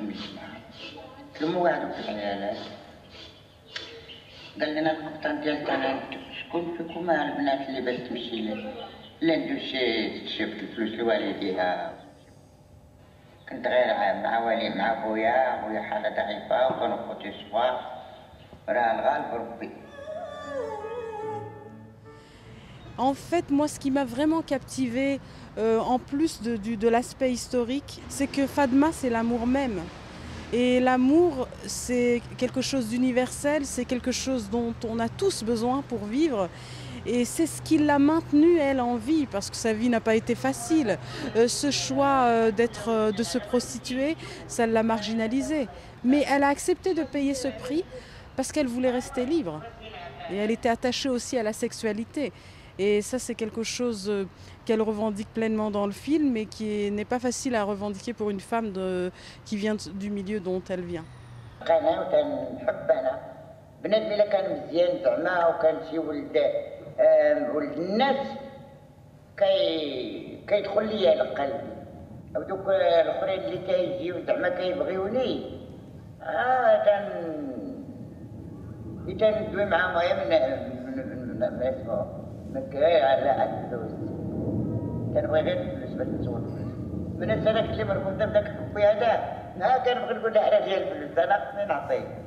المجتمع. كلموا واحد في العيالات قال لنا القبطان ديال تانا شكون فيكم البنات اللي باش تمشي لاندوش تشوف الفلوس لوالديها. كنت غير مع خويا حالة ضعيفة وكانوا خوتي صغار راه الغالب ربي. En fait, moi, ce qui m'a vraiment captivée, en plus de l'aspect historique, c'est que Fadma, c'est l'amour même. Et l'amour, c'est quelque chose d'universel, c'est quelque chose dont on a tous besoin pour vivre. Et c'est ce qui l'a maintenue, elle, en vie, parce que sa vie n'a pas été facile. Ce choix de se prostituer, ça l'a marginalisée. Mais elle a accepté de payer ce prix parce qu'elle voulait rester libre. Et elle était attachée aussi à la sexualité. Et ça, c'est quelque chose qu'elle revendique pleinement dans le film et qui n'est pas facile à revendiquer pour une femme qui vient du milieu dont elle vient. ولد الناس كيدخل ليا لقلبي ودوك الاخرين اللي كيجيو زعما كيبغيوني تندوي معاهم غير من اسمو غير على الفلوس كنبغي غير الفلوس باش نسول من السنه اللي مربوطه بداك خويا هذا كنبغي نقول له على ديال الفلوس انا خصني نعطيه.